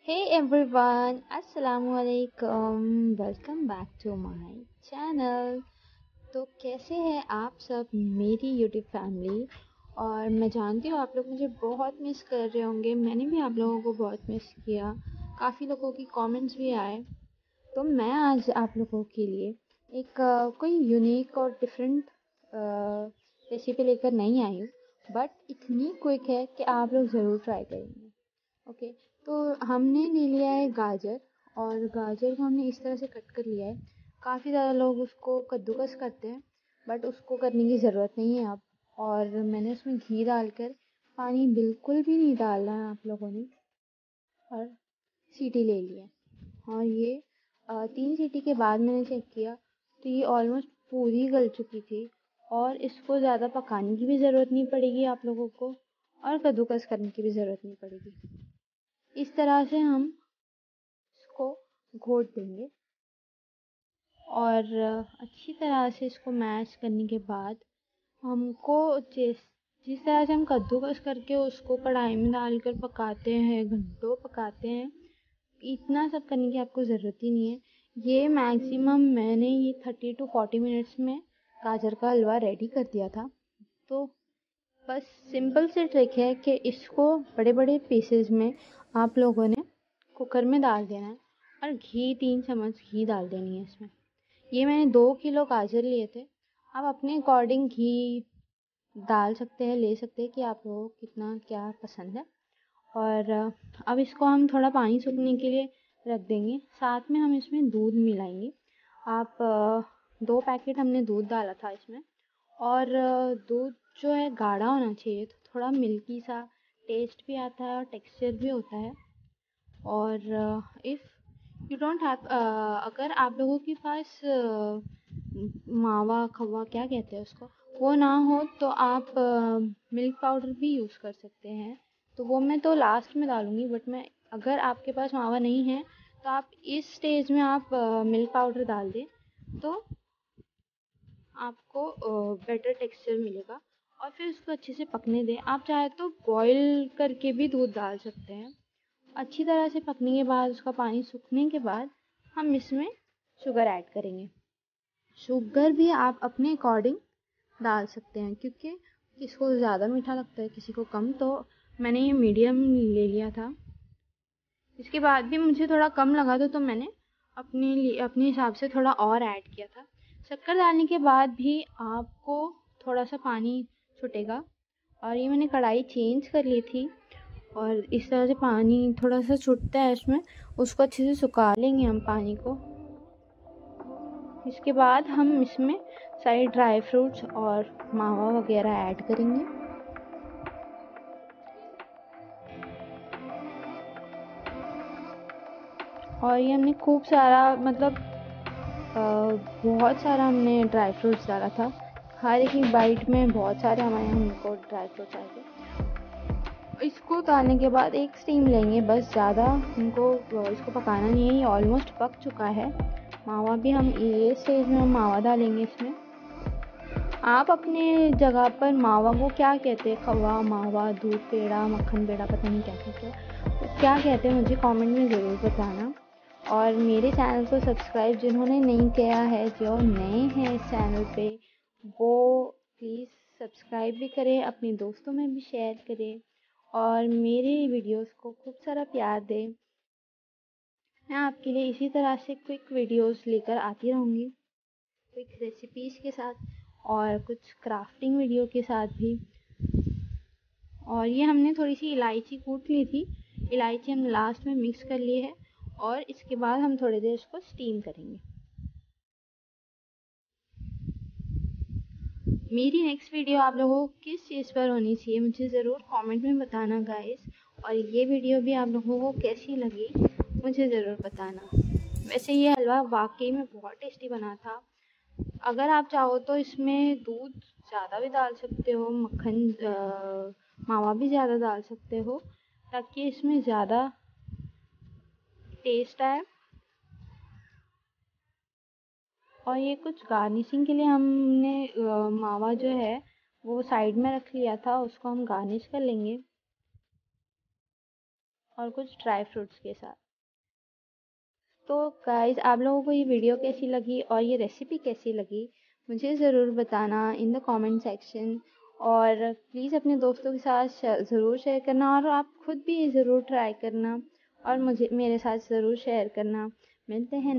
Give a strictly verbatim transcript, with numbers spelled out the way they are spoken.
Hey everyone, Assalamualaikum. Welcome back to my channel. तो कैसे हैं आप सब मेरी यूट्यूब फैमिली। और मैं जानती हूँ आप लोग मुझे बहुत मिस कर रहे होंगे। मैंने भी आप लोगों को बहुत मिस किया। काफ़ी लोगों की कमेंट्स भी आए। तो मैं आज आप लोगों के लिए एक अ, कोई यूनिक और डिफरेंट रेसिपी लेकर नहीं आई हूँ, बट इतनी क्विक है कि आप लोग ज़रूर ट्राई करेंगे। ओके, तो हमने ले लिया है गाजर, और गाजर को हमने इस तरह से कट कर लिया है। काफ़ी ज़्यादा लोग उसको कद्दूकस करते हैं, बट उसको करने की ज़रूरत नहीं है अब। और मैंने उसमें घी डालकर, पानी बिल्कुल भी नहीं डालना है आप लोगों ने, और सीटी ले ली है। और ये अ, तीन सीटी के बाद मैंने चेक किया तो ये ऑलमोस्ट पूरी गल चुकी थी, और इसको ज़्यादा पकाने की भी ज़रूरत नहीं पड़ेगी आप लोगों को, और कद्दूकस करने की भी ज़रूरत नहीं पड़ेगी। इस तरह से हम इसको घोट देंगे, और अच्छी तरह से इसको मैश करने के बाद हमको जिस जिस तरह से हम कद्दूकस करके उसको कढ़ाई में डालकर पकाते हैं, घंटों पकाते हैं, इतना सब करने की आपको ज़रूरत ही नहीं है। ये मैक्सिमम मैंने ये थर्टी टू फोर्टी मिनट्स में गाजर का हलवा रेडी कर दिया था। तो बस सिंपल सी ट्रिक है कि इसको बड़े बड़े पीसेज में आप लोगों ने कुकर में डाल देना है, और घी तीन चम्मच घी डाल देनी है इसमें। ये मैंने दो किलो गाजर लिए थे। आप अपने अकॉर्डिंग घी डाल सकते हैं, ले सकते हैं कि आप लोगों को कितना क्या पसंद है। और अ, अब इसको हम थोड़ा पानी सूखने के लिए रख देंगे। साथ में हम इसमें दूध मिलाएंगे। आप अ, दो पैकेट हमने दूध डाला था इसमें, और अ, दूध जो है गाढ़ा होना चाहिए, तो थोड़ा मिल्की सा टेस्ट भी आता है और टेक्सचर भी होता है। और इफ़ यू डोंट हैव, अगर आप लोगों के पास अ, मावा खवा क्या कहते हैं उसको, वो ना हो, तो आप मिल्क पाउडर भी यूज़ कर सकते हैं। तो वो मैं तो लास्ट में डालूँगी, बट मैं अगर आपके पास मावा नहीं है तो आप इस स्टेज में आप मिल्क पाउडर डाल दें, तो आपको बेटर टेक्सचर मिलेगा। और फिर उसको अच्छे से पकने दें। आप चाहे तो बॉईल करके भी दूध डाल सकते हैं। अच्छी तरह से पकने के बाद, उसका पानी सूखने के बाद, हम इसमें शुगर ऐड करेंगे। शुगर भी आप अपने अकॉर्डिंग डाल सकते हैं, क्योंकि किसी को ज़्यादा मीठा लगता है, किसी को कम। तो मैंने ये मीडियम ले लिया था। इसके बाद भी मुझे थोड़ा कम लगा था, तो मैंने अपने लिए अपने हिसाब से थोड़ा और ऐड किया था। शक्कर डालने के बाद भी आपको थोड़ा सा पानी छूटेगा। और ये मैंने कढ़ाई चेंज कर ली थी, और इस तरह से पानी थोड़ा सा छूटता है इसमें, उसको अच्छे से सुखा लेंगे हम पानी को। इसके बाद हम इसमें सारे ड्राई फ्रूट्स और मावा वगैरह ऐड करेंगे। और ये हमने खूब सारा, मतलब अ, बहुत सारा हमने ड्राई फ्रूट्स डाला था। हर एक बाइट में बहुत सारे हमारे हमको ड्राई फ्रूट्स आए थे। इसको डालने के बाद एक स्टीम लेंगे, बस ज़्यादा हमको इसको पकाना नहीं है। ये ऑलमोस्ट पक चुका है। मावा भी हम ये स्टेज में हम मावा डालेंगे इसमें। आप अपने जगह पर मावा को क्या कहते हैं, खवा, मावा, दूध पेड़ा, मक्खन पेड़ा, पता नहीं क्या कहते हैं, तो क्या कहते हैं मुझे कमेंट में ज़रूर बताना। और मेरे चैनल को सब्सक्राइब जिन्होंने नहीं किया है, जो नए हैं इस चैनल पे, वो प्लीज़ सब्सक्राइब भी करें, अपने दोस्तों में भी शेयर करें, और मेरे वीडियोस को खूब सारा प्यार दें। मैं आपके लिए इसी तरह से क्विक वीडियोस लेकर आती रहूँगी, क्विक रेसिपीज़ के साथ, और कुछ क्राफ्टिंग वीडियो के साथ भी। और ये हमने थोड़ी सी इलायची कूट ली थी, इलायची हमने लास्ट में मिक्स कर ली है। और इसके बाद हम थोड़ी देर इसको स्टीम करेंगे। मेरी नेक्स्ट वीडियो आप लोगों को किस चीज़ पर होनी चाहिए, मुझे ज़रूर कमेंट में बताना गाइस। और ये वीडियो भी आप लोगों को कैसी लगी, मुझे ज़रूर बताना। वैसे ये हलवा वाकई में बहुत टेस्टी बना था। अगर आप चाहो तो इसमें दूध ज़्यादा भी डाल सकते हो, मक्खन अ, मावा भी ज़्यादा डाल सकते हो, ताकि इसमें ज़्यादा टेस्ट आए। और ये कुछ गार्निशिंग के लिए हमने अ, मावा जो है वो साइड में रख लिया था, उसको हम गार्निश कर लेंगे। और कुछ ड्राई फ्रूट्स के साथ। तो गाइस, आप लोगों को ये वीडियो कैसी लगी और ये रेसिपी कैसी लगी मुझे ज़रूर बताना इन द कमेंट सेक्शन। और प्लीज़ अपने दोस्तों के साथ ज़रूर शेयर करना और आप खुद भी ज़रूर ट्राई करना और मुझे मेरे साथ ज़रूर शेयर करना। मिलते हैं